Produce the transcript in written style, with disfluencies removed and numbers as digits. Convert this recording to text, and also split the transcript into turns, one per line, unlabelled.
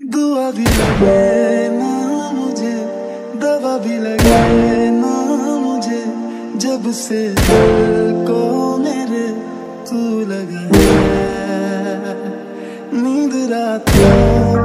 दुआ भी लगे ना मुझे, दवा भी लगे ना मुझे, जब से दिल को मेरे तू लगा है। नींद रात